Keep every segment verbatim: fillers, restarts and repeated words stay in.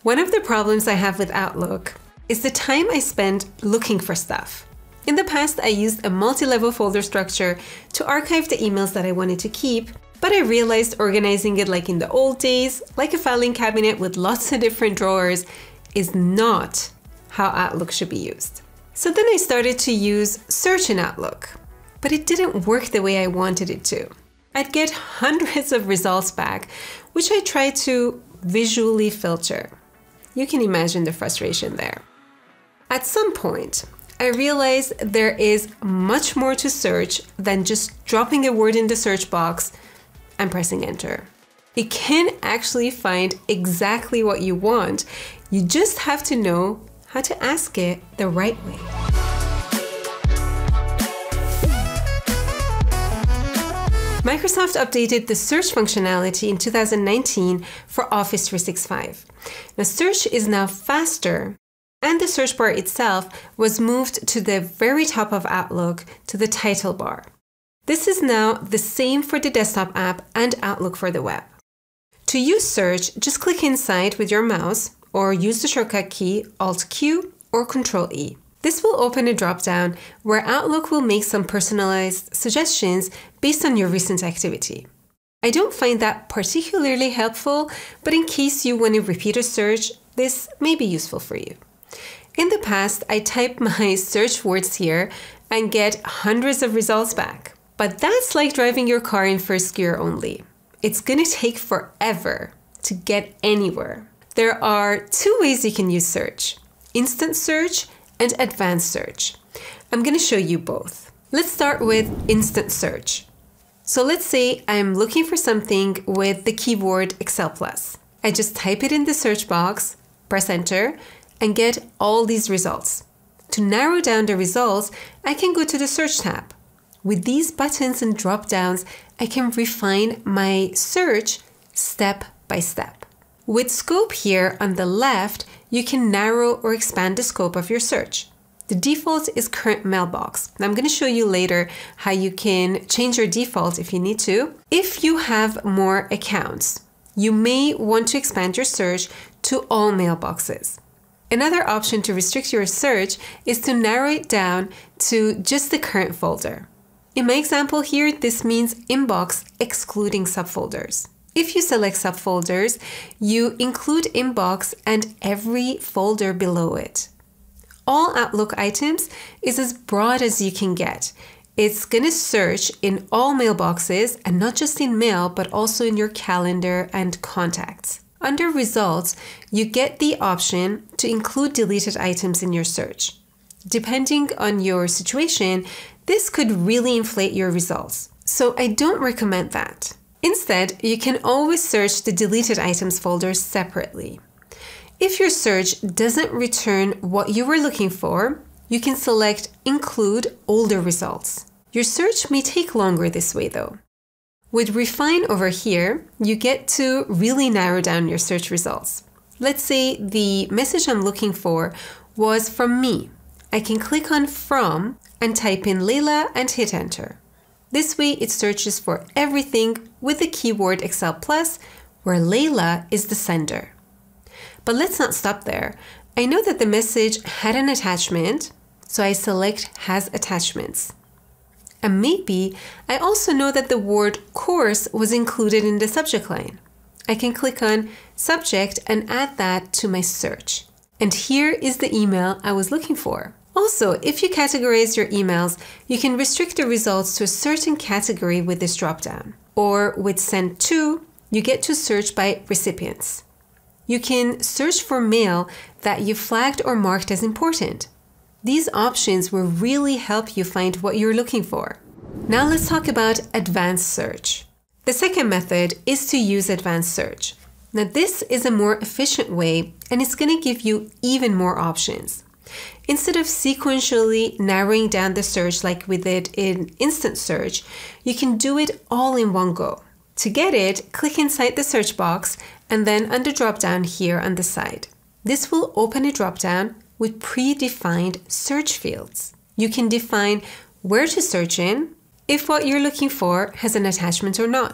One of the problems I have with Outlook is the time I spend looking for stuff. In the past, I used a multi-level folder structure to archive the emails that I wanted to keep, but I realized organizing it like in the old days, like a filing cabinet with lots of different drawers, is not how Outlook should be used. So then I started to use Search in Outlook, but it didn't work the way I wanted it to. I'd get hundreds of results back, which I tried to visually filter. You can imagine the frustration there. At some point, I realized there is much more to search than just dropping a word in the search box and pressing enter. It can actually find exactly what you want. You just have to know how to ask it the right way. Microsoft updated the search functionality in two thousand nineteen for Office three sixty-five. Now, search is now faster, and the search bar itself was moved to the very top of Outlook to the title bar. This is now the same for the desktop app and Outlook for the web. To use search, just click inside with your mouse or use the shortcut key Alt Q or Control E. This will open a drop-down where Outlook will make some personalized suggestions based on your recent activity. I don't find that particularly helpful, but in case you want to repeat a search, this may be useful for you. In the past, I typed my search words here and get hundreds of results back. But that's like driving your car in first gear only. It's gonna take forever to get anywhere. There are two ways you can use search: instant search and advanced search. I'm gonna show you both. Let's start with instant search. So let's say I'm looking for something with the keyword Excel plus. I just type it in the search box, press enter, and get all these results. To narrow down the results, I can go to the search tab. With these buttons and drop-downs, I can refine my search step by step. With scope here on the left, you can narrow or expand the scope of your search. The default is current mailbox. I'm going to show you later how you can change your default if you need to. If you have more accounts, you may want to expand your search to all mailboxes. Another option to restrict your search is to narrow it down to just the current folder. In my example here, this means inbox excluding subfolders. If you select subfolders, you include inbox and every folder below it. All Outlook items is as broad as you can get. It's going to search in all mailboxes and not just in mail, but also in your calendar and contacts. Under results, you get the option to include deleted items in your search. Depending on your situation, this could really inflate your results. So I don't recommend that. Instead, you can always search the deleted items folder separately. If your search doesn't return what you were looking for, you can select Include Older Results. Your search may take longer this way though. With Refine over here, you get to really narrow down your search results. Let's say the message I'm looking for was from me. I can click on From and type in Leila and hit enter. This way it searches for everything with the keyword Excel plus, where Leila is the sender. But let's not stop there. I know that the message had an attachment, so I select Has Attachments. And maybe I also know that the word course was included in the subject line. I can click on Subject and add that to my search. And here is the email I was looking for. Also, if you categorize your emails, you can restrict the results to a certain category with this dropdown. Or with Send To, you get to search by recipients. You can search for mail that you flagged or marked as important. These options will really help you find what you're looking for. Now let's talk about advanced search. The second method is to use advanced search. Now this is a more efficient way and it's going to give you even more options. Instead of sequentially narrowing down the search like we did in instant search, you can do it all in one go. To get it, click inside the search box and then on the drop-down here on the side. This will open a drop-down with predefined search fields. You can define where to search in, if what you're looking for has an attachment or not.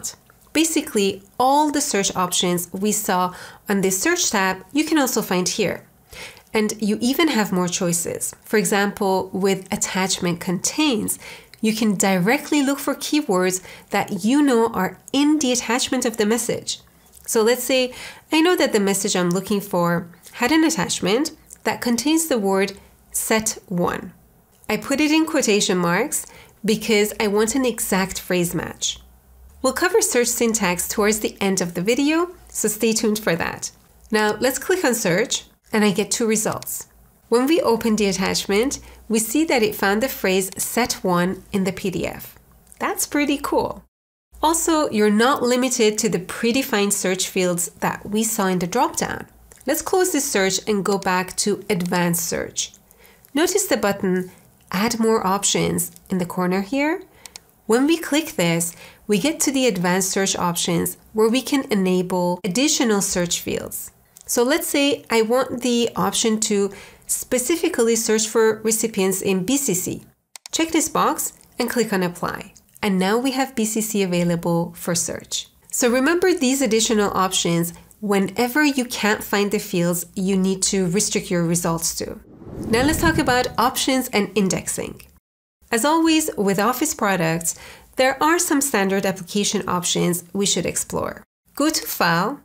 Basically, all the search options we saw on this search tab, you can also find here. And you even have more choices. For example, with attachment contains, you can directly look for keywords that you know are in the attachment of the message. So let's say I know that the message I'm looking for had an attachment that contains the word set one. I put it in quotation marks because I want an exact phrase match. We'll cover search syntax towards the end of the video, so stay tuned for that. Now let's click on search and I get two results. When we open the attachment, we see that it found the phrase set one in the P D F. That's pretty cool. Also, you're not limited to the predefined search fields that we saw in the dropdown. Let's close this search and go back to advanced search. Notice the button add more options in the corner here. When we click this, we get to the advanced search options where we can enable additional search fields. So let's say I want the option to specifically search for recipients in B C C. Check this box and click on apply. And now we have B C C available for search. So remember these additional options whenever you can't find the fields you need to restrict your results to. Now let's talk about options and indexing. As always, with Office products, there are some standard application options we should explore. Go to File,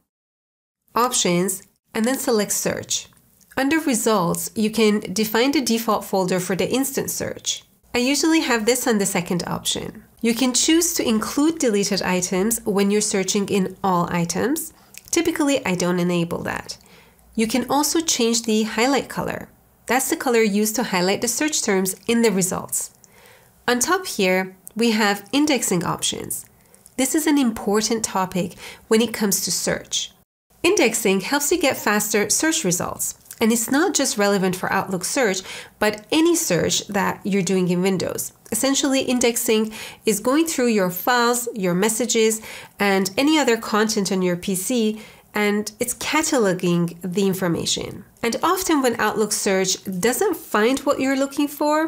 Options, and then select Search. Under Results, you can define the default folder for the instant search. I usually have this on the second option. You can choose to include deleted items when you're searching in all items. Typically, I don't enable that. You can also change the highlight color. That's the color used to highlight the search terms in the results. On top here, we have indexing options. This is an important topic when it comes to search. Indexing helps you get faster search results. And it's not just relevant for Outlook search, but any search that you're doing in Windows. Essentially, indexing is going through your files, your messages, and any other content on your P C, and it's cataloging the information. And often when Outlook search doesn't find what you're looking for,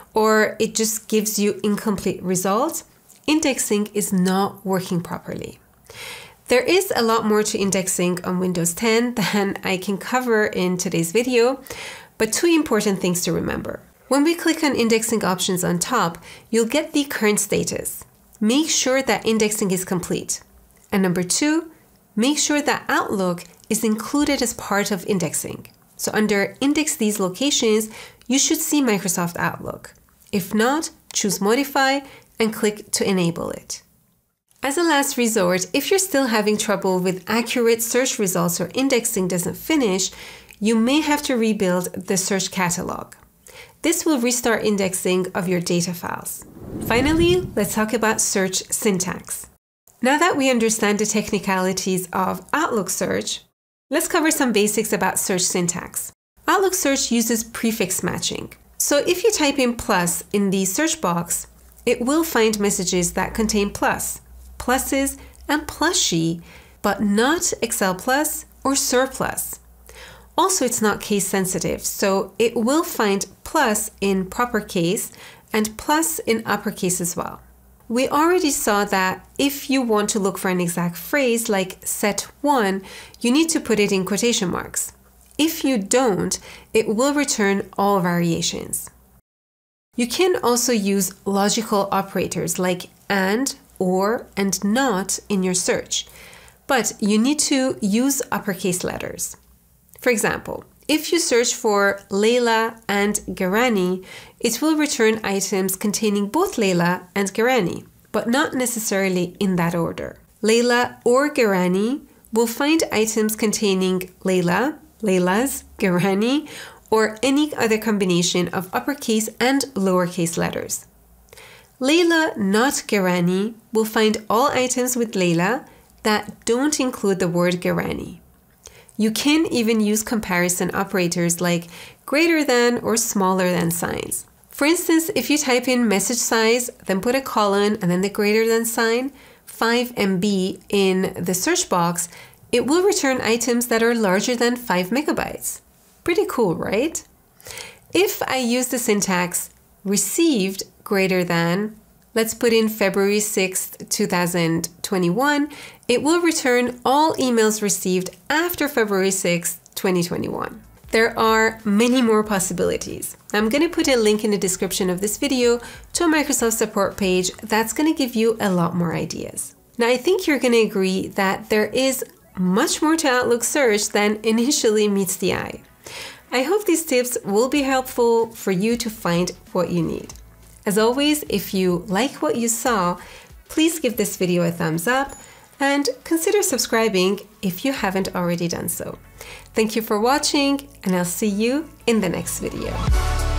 or it just gives you incomplete results, indexing is not working properly. There is a lot more to indexing on Windows ten than I can cover in today's video, but two important things to remember. When we click on indexing options on top, you'll get the current status. Make sure that indexing is complete. And number two, make sure that Outlook is included as part of indexing. So under Index These Locations, you should see Microsoft Outlook. If not, choose Modify and click to enable it. As a last resort, if you're still having trouble with accurate search results or indexing doesn't finish, you may have to rebuild the search catalog. This will restart indexing of your data files. Finally, let's talk about search syntax. Now that we understand the technicalities of Outlook search, let's cover some basics about search syntax. Outlook search uses prefix matching. So if you type in plus in the search box, it will find messages that contain plus, pluses, and plushy, but not Excel plus or surplus. Also, it's not case sensitive, so it will find plus in proper case and plus in uppercase as well. We already saw that if you want to look for an exact phrase like set one, you need to put it in quotation marks. If you don't, it will return all variations. You can also use logical operators like and, or, and not in your search, but you need to use uppercase letters. For example, if you search for Leila and Gharani, it will return items containing both Leila and Gharani, but not necessarily in that order. Leila or Gharani will find items containing Leila, Leila's, Gharani, or any other combination of uppercase and lowercase letters. Leila, not Gharani, will find all items with Leila that don't include the word Gharani. You can even use comparison operators like greater than or smaller than signs. For instance, if you type in message size, then put a colon and then the greater than sign, five M B in the search box, it will return items that are larger than five megabytes. Pretty cool, right? If I use the syntax received greater than let's put in February sixth, two thousand twenty-one, it will return all emails received after February sixth, twenty twenty-one. There are many more possibilities. I'm going to put a link in the description of this video to a Microsoft support page that's going to give you a lot more ideas. Now, I think you're going to agree that there is much more to Outlook Search than initially meets the eye. I hope these tips will be helpful for you to find what you need. As always, if you like what you saw, please give this video a thumbs up and consider subscribing if you haven't already done so. Thank you for watching, and I'll see you in the next video.